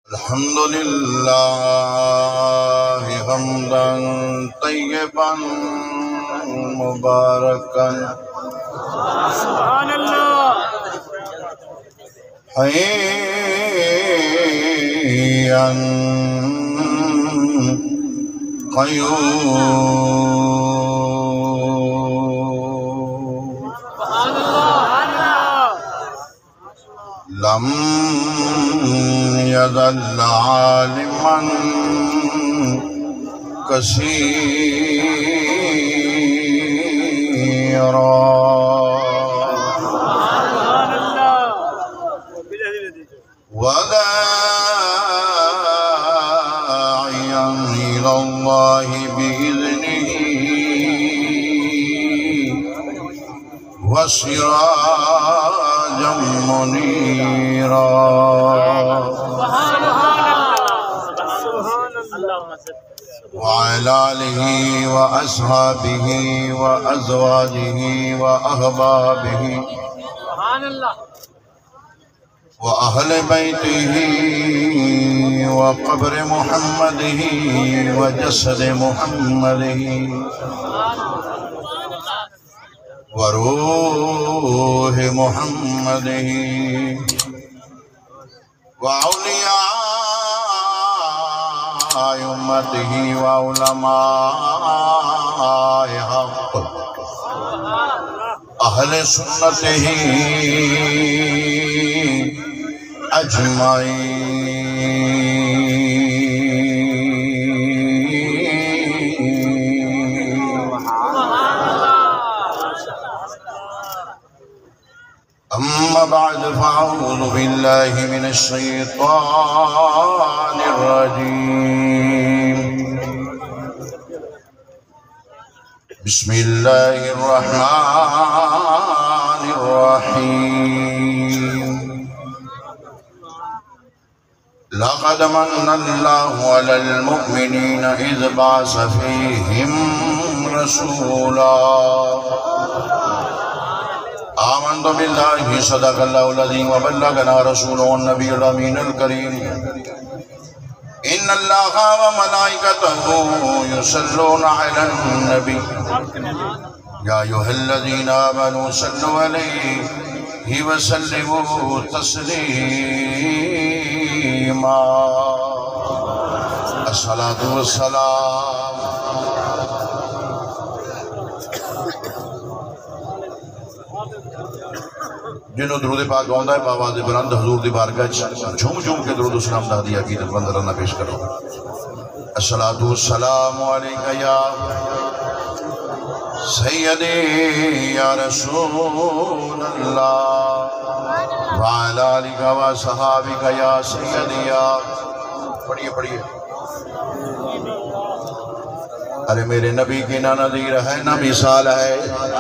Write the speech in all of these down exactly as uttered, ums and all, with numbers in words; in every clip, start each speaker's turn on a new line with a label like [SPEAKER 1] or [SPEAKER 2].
[SPEAKER 1] الحمد لله حمدا طيبا مباركا
[SPEAKER 2] سبحان الله
[SPEAKER 1] حيا قيوم
[SPEAKER 2] سبحان الله
[SPEAKER 1] لم يزل عالما كثيرا
[SPEAKER 2] سبحان الله
[SPEAKER 1] وداعيا إلى الله بإذنه وسراجا منيرا
[SPEAKER 2] سبحان الله
[SPEAKER 1] وعلى آله وأصحابه وأزواجه وأحبابه
[SPEAKER 2] سبحان الله
[SPEAKER 1] وأهل بيته وقبر محمده وجسد محمده وروح محمده وأولياء أمته وعلماء حق أهل سنته أجمعين أما بعد فأعوذ بالله من الشيطان الرجيم بسم الله الرحمن الرحيم لقد من الله على المؤمنين إذ بعث فيهم رسولا آمنت بالله صدق الله العظيم وبلغنا رسوله النبي الأمين الكريم إن الله وملائكته يصلون على النبي يا أيها الذين آمنوا صلوا عليه وسلموا تسليما الصلاة والسلام جنہوں درود پاک گاؤں ہے بآواز بلند حضور دی بارگاہ جھوم جھوم کے درود و سلام دا دیا کی بندرانہ پیش کرو الصلاة والسلام علیکہ یا سیدی یا رسول اللہ وعلا علیکہ و صحابکہ یا سیدی یا پڑھئے پڑھئے ارے میرے نبی کی نہ نظیر ہے نہ مثال ہے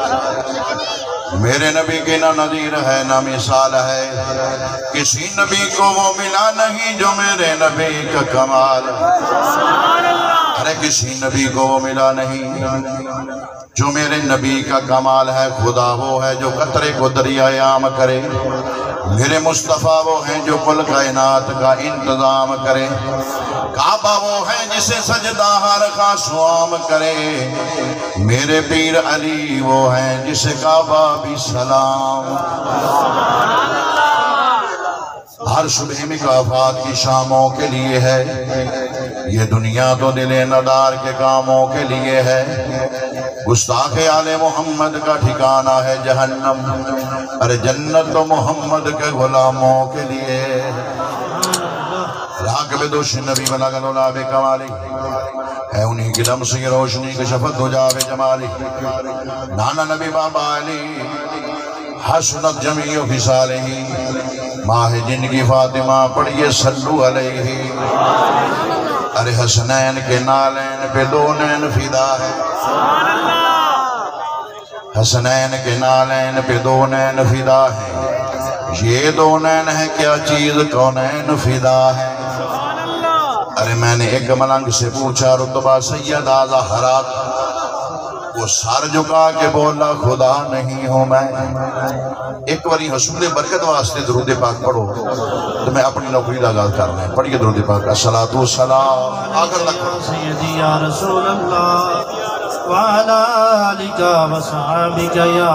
[SPEAKER 1] میرے نبی کی نہ نظیر ہے نہ مثال ہے کسی نبی کو وہ ملا نہیں جو میرے نبی کا کمال ارے کسی نبی کو وہ ملا نہیں جو میرے نبی کا کمال ہے خدا وہ ہے جو قطرے کو دریائے عام کرے میرے مصطفیٰ وہ ہیں جو کل کائنات کا انتظام کرے کعبہ وہ ہے جسے سجدہ ہر خاص عام کرے میرے پیر علی وہ ہیں جسے کعبہ بھی سلام ہر صبح مکافات کی شاموں کے لیے ہے یہ دنیا تو دل ندار کے کاموں کے لیے ہے گستاخ آل محمد کا ٹھکانہ ہے جہنم ارے جنت تو محمد کے غلاموں کے لیے راکب دوش نبی بلغ العلا بکمالی ہے انہی کی دم سے روشنی کے شفت ہو جاوے جمالی نانا نبی بابا علی حسنت جمیع فسالہی ماہ جن کی فاطمہ پڑھئے صلو علیہ ارے حسنین کے نالین پہ دونین فدا ہے حسنین کے نالین پہ دونین فدا ہے یہ دونین ہے کیا چیز کونین فدا ہے ارے میں نے ایک ملنگ سے پوچھا رتبہ سید آزا حرات وہ سر جھکا کے بولا خدا نہیں ہوں میں. ایک باری حصول برکت واسطے درود پاک پڑھو تو میں اپنی نوکری کا آغاز کرنا ہے. پڑھیے درود پاک. الصلاۃ والسلام آخر تک پڑھو.
[SPEAKER 3] سیدی یا رسول اللہ وعلا آلک وصحابک یا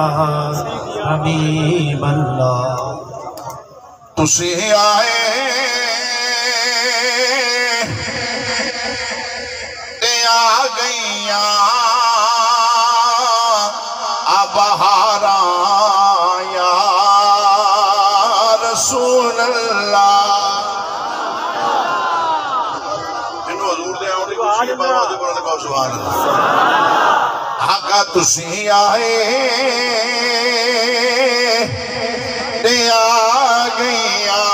[SPEAKER 3] حبیب اللہ.
[SPEAKER 1] تسی آئے تے آ گئیاں بہاراں یا رسول اللہ. انہوں حضور دے آؤں دے خوشی بابا دے بڑھنے کا سبحان اللہ. آقا تسی آئے تے آ گئیاں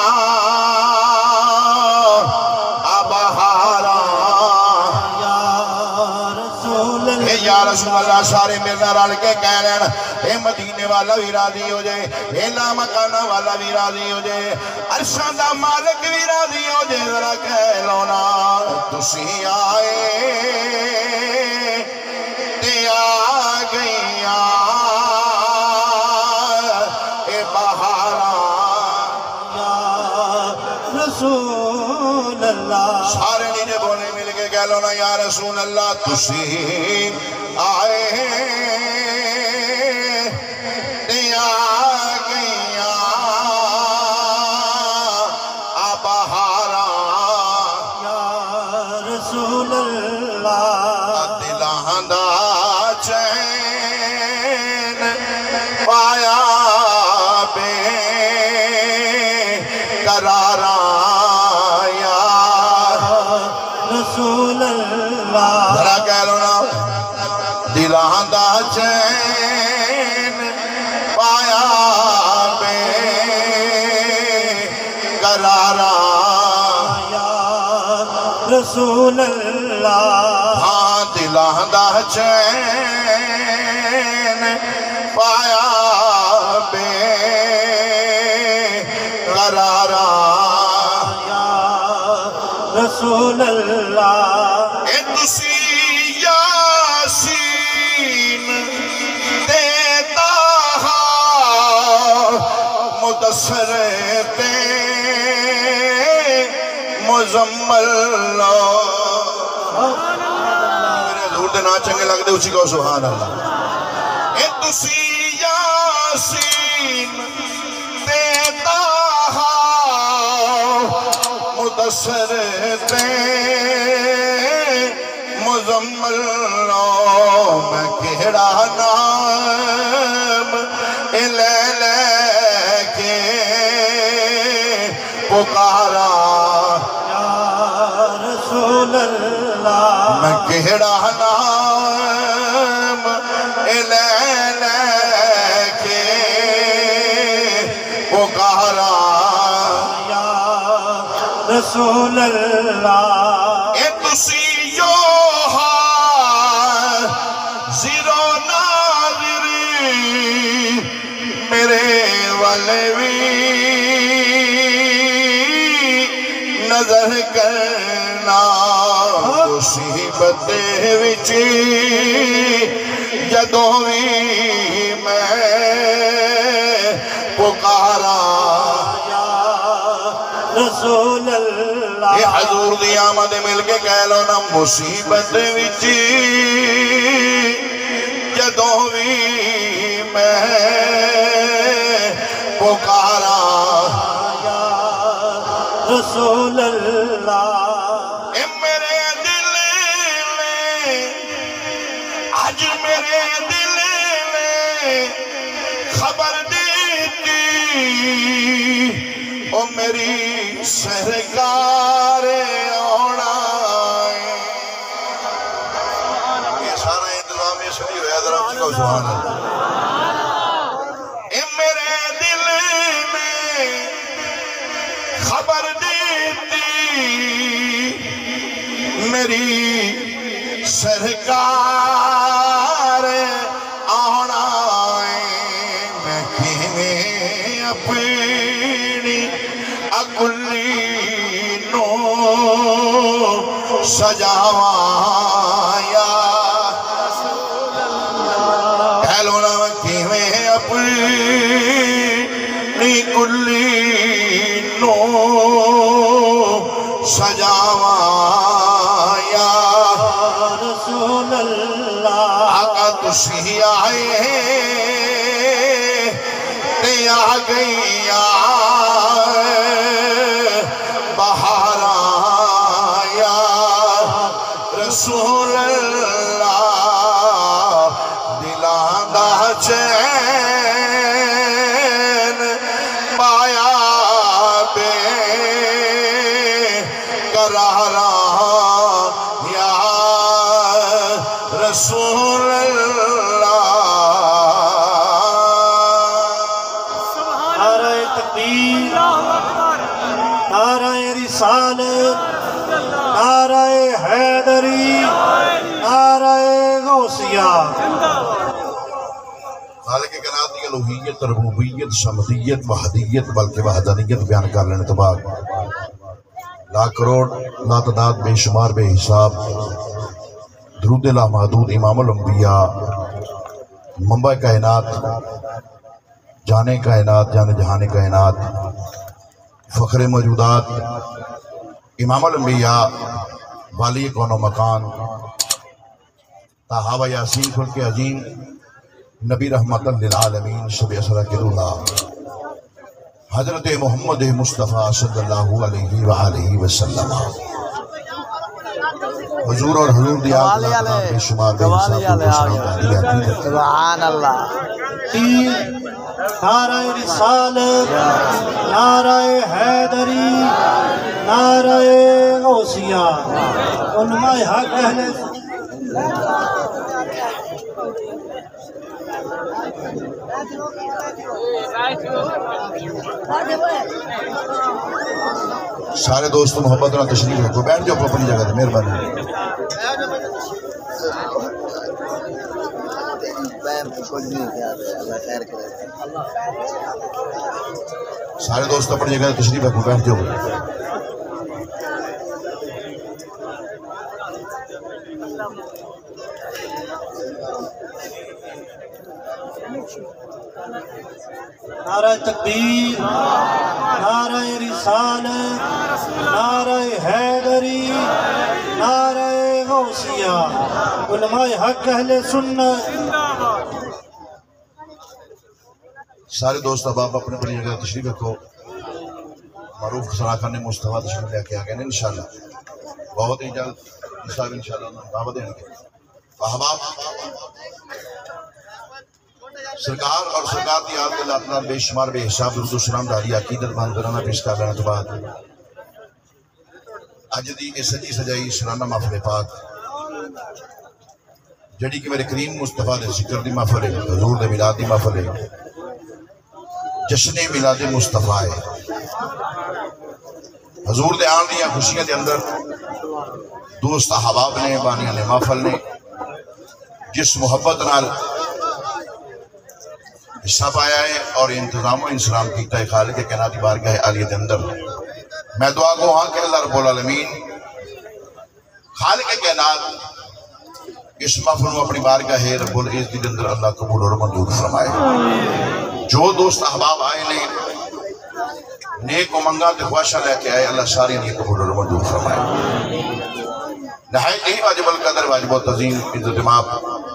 [SPEAKER 1] یا رسول اللہ. سارے میرے رل کے کہہ لینا اے مدینے والا بھی راضی ہو جائے, اے لامکانہ والا بھی راضی ہو جائے, عرشاں دا مالک بھی راضی ہو جائے. ذرا کہہ لو نا تسی آئے تے آ گئیاں اے بہاراں
[SPEAKER 3] یا رسول اللہ.
[SPEAKER 1] سارے نیجے بولے مل کے کہہ لو نا یا رسول اللہ تسی آئے تے آ گئیاں بہاراں
[SPEAKER 3] یا رسول اللہ.
[SPEAKER 1] دلاں دا چین پایا بے قراراں یا
[SPEAKER 3] رسول اللہ.
[SPEAKER 1] ذرا کہہ لو نا دلاں دا چین پایا بے قراراں
[SPEAKER 3] یا رسول اللہ.
[SPEAKER 1] ہاں دلاں دا چین پایا بے قراراں
[SPEAKER 3] یا رسول اللہ.
[SPEAKER 1] اے تسی یاسین دیتا مدثر تے مزمل. میرے حضور دے نا چنگے لگ دے اسی کو سبحان اللہ. اے تسی یاسین دیتا مدثر تے مزمل. میں کہڑا نام لے لے کے پکارا
[SPEAKER 3] یا رسول اللہ.
[SPEAKER 1] میں کہڑا نام لے لے کے پکارا
[SPEAKER 3] یا رسول اللہ.
[SPEAKER 1] اے تسی جو زیرو ناظری میرے والے بھی نظر کرنا مصیبت وچ جدوں بھی میں پکارا
[SPEAKER 3] یا رسول اللہ.
[SPEAKER 1] اے حضور دی آمد مل کے کہہ لو نا مصیبت وچ جدوں بھی میں پکارا
[SPEAKER 3] یا رسول اللہ.
[SPEAKER 1] اے میرے دل میں آج میرے دل میں خبر دیتی او میری سرکار آنا. یہ سارا انتظام اس لیے ہویا ذرا اچھی کو سبحان اللہ. اے میرے دل میں خبر دیتی میری سرکار آنا. میں کیویں اپنی اکلی نو سجاواں یا سجاواں یا
[SPEAKER 3] رسول اللہ
[SPEAKER 1] آقا تسی آئے تے آ گئی بہاراں یا رسول اللہ دلاں دا چین پایا بے قراراں یا رسول اللہ
[SPEAKER 3] نعرہ تکبیر نعرہ رسالت نعرہ حیدری نعرہ غوثیہ
[SPEAKER 1] خالق کائنات کی الوہیت ربوبیت صمدیت وحدیت بلکہ وحدانیت بیان کر لینے تو بعد لا کروڑ لا تعداد بے شمار بے حساب درود لا محدود امام الانبیاء منبع کائنات جانے کائنات جانے جہان کائنات فخر موجودات امام الانبیاء والی کون و مکان طٰہٰ و یاسین خلق عظیم نبی رحمت للعالمین شب اسرا کے رولا حضرت محمد مصطفیٰ صلی اللہ علیہ وآلہ وسلم حضور اور حضور دی آپ اللہ بے شمار بے حساب کو سلام دیا کی
[SPEAKER 2] سبحان اللہ
[SPEAKER 3] نعرہ رسالت نعرہ حیدری نعرہ غوثیہ علماء حق اہل
[SPEAKER 1] سارے دوست محبت اور تشریف رکھو بیٹھ جاؤ اپنی جگہ دے مہربانی سارے دوست اپنی جگہ دے تشریف رکھو بیٹھ جاؤ
[SPEAKER 3] نعرہ تکبیر نعرہ رسالت نعرہ حیدری نعرہ غوثیہ علماء حق اہل سنت
[SPEAKER 1] سارے دوست اب اپنے اپنی جگہ تشریف رکھو معروف صلاح نے مصطفیٰ تشریف لے کے آگئے انشاءاللہ بہت ہی جلد صاحب انشاءاللہ دعوت دیں گے احباب سرکار اور سرکار دی آپ کے اللہ بے شمار بے حساب درود و سلام داری عقیدت باندھرانا پیش کر لینا تو بعد اج دی اس سجی سجائی سلانہ محفل پاک جڑی کہ میرے کریم مصطفیٰ دے ذکر دی محفل ہے حضور دے میلاد دی محفل ہے جشن میلاد مصطفیٰ ہے حضور دے آن دیا خوشیاں دے اندر دوست احباب نے بانیاں نے محفل نے جس محبت نال حصہ پایا ہے اور انتظام و انسلام کیتا ہے خالق کائنات بارگاہ عالیہ دے اندر میں دعا کو ہاں کہ اللہ رب العالمین خالق کائنات اس محفل میں اپنی بارگاہ رب العزت دے اندر اللہ قبول اور منظور فرمائے جو دوست احباب آئے نے نیک و منگا تے خواہشہ لے کے آئے اللہ ساری نیک قبول اور منظور فرمائے نہایت ہی واجب القدر واجب التعظیم عزت ماب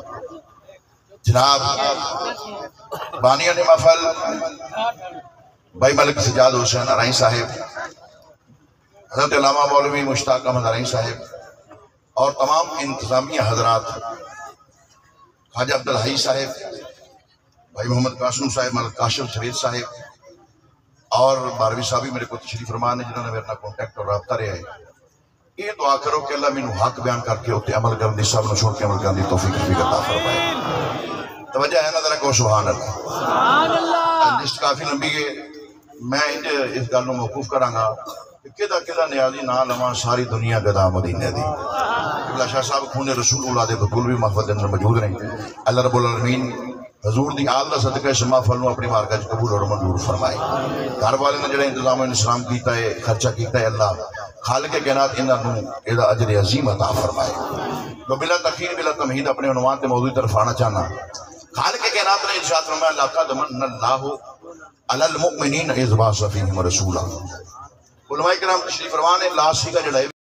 [SPEAKER 1] جناب بانیان محفل بھائی ملک سجاد حسین ارائیں صاحب حضرت علامہ مولوی مشتاق احمد ارائیں صاحب اور تمام انتظامیہ حضرات خواجہ عبدالحی صاحب بھائی محمد قاسم صاحب ملک کاشف شرید صاحب اور باروی صاحبی میرے کو تشریف فرمان ہے جنہوں نے میرا کانٹیکٹ اور رابطہ رہا ہے یہ دعا کرو کہ اللہ میں حق بیان کر کے ہوتے عمل کرنے سب نے چھوڑ کے عمل کرنے توفیق بھی عطا فرمائے توجہ ہے نا ذرا کو سبحان اللہ لسٹ کافی لمبی ہے میں اس گل نو موقوف کراں گا کدا کدا نیازی نہ لواں ساری دنیا گدا مدینے دی اللہ شاہ صاحب خون رسول اولاد بطول بھی محفل دے اندر موجود رہیں اللہ رب العالمین حضور دی آل دا صدقہ اس محفل نو اپنی بارگاہ وچ قبول اور منظور فرمائے گھر والے نے جڑا انتظام انسلام کیتا ہے خرچہ کیتا ہے اللہ خالق کائنات انہاں نو ادا اجر عظیم عطا فرمائے تو بلا تخیر بلا تمہید اپنے عنوان تے موضوع طرف آنا چاہنا خالق کائنات نے ارشاد فرمایا لقد من اللہ علی المؤمنین اذ بعث فیہم رسولا علماء کرام تشریف فرما نے لاسی کا جڑا ہے